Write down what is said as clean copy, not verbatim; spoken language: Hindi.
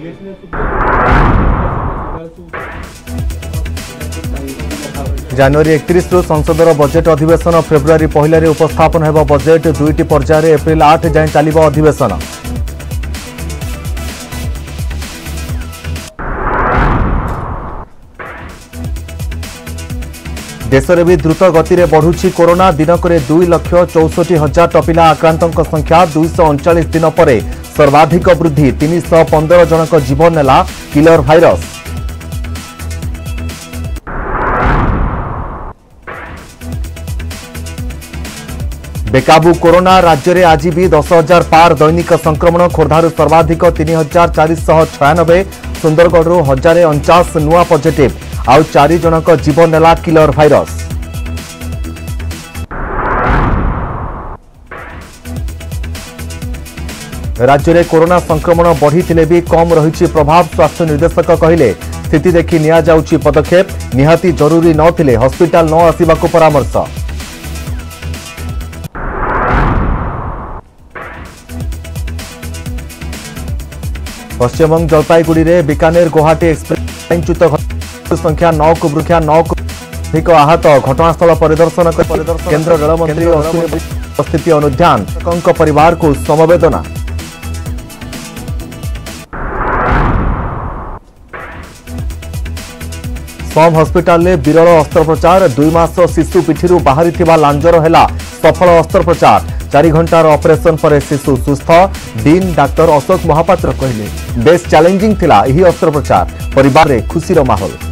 जनवरी 31 रु संसदर बजेट अधिवेशन फेब्रुआरी 1 उपस्थापन हेब बजेट 2टी पर्यायर एप्रिल 8 जाए चलिब अधिवेशन। देश में भी द्रुत गति में बढ़ुछि कोरोना दिनक 2,64,000 टपिला आक्रांतों संख्या 239 दिन पर सर्वाधिक वृद्धि 315 जनक जीवन नेला किलर भाइरस। बेकाबू कोरोना राज्य में आज भी 10,000 पार दैनिक संक्रमण खोर्धारू सर्वाधिक 3,496 सुंदरगढ़ 1,049 नुआ पॉजिटिव आउ 4 जनक जीवन नेला किलर भाइरस। राज्य में कोरोना संक्रमण बढ़ी भी कम रही प्रभाव स्वास्थ्य निर्देशक कहले स्थिति देखि निया जाउछि पदक्षेप निहाती जरूरी नथिले हॉस्पिटल न आसिबाकु परामर्श। पश्चिमबंग जलपाईगुड़ी में बीकानेर गुवाहाटी एक्सप्रेस च्युत संख्या 9 को वृक्षा 9 को अधिक आहत घटनास्थल परिदर्शन केंद्र रेलमंत्री अश्विनी स्थिति अनुध्यान परिवार को समवेदना। सम हॉस्पिटल में विरल अस्त्रोपचार 2 मास शिशु पिठी बाहरी लांजर है सफल अस्त्रोपचार 4 घंटार ऑपरेशन पर शिशु सुस्थ। डीन डाक्टर अशोक महापात्र कहले बेस चैलेंजिंग थिला यही अस्त्रोपचार परिवार में खुशीर माहौल।